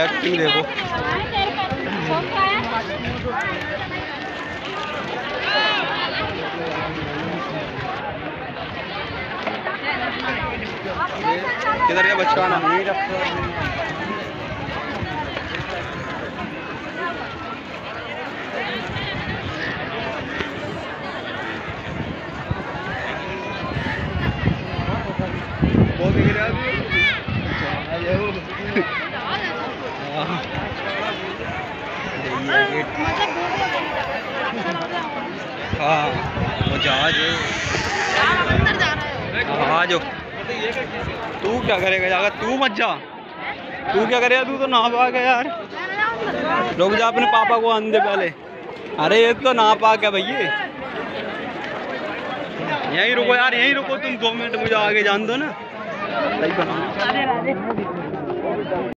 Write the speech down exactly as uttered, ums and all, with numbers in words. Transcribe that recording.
Acting देखो। किधर गया बच्चा ना? नहीं रखते वो भी गिरा भी। हाँ वो जहाज है। आ जाओ। तू क्या करेगा जाकर? तू मत जा। तू क्या करेगा? तू तो नहा पा गया यार। रुक जा, अपने पापा को आने दे पहले। अरे ये तो नहा पा गया भैया। यहीं रुको यार, यहीं रुको तुम दो मिनट, मुझे आगे जान दो ना।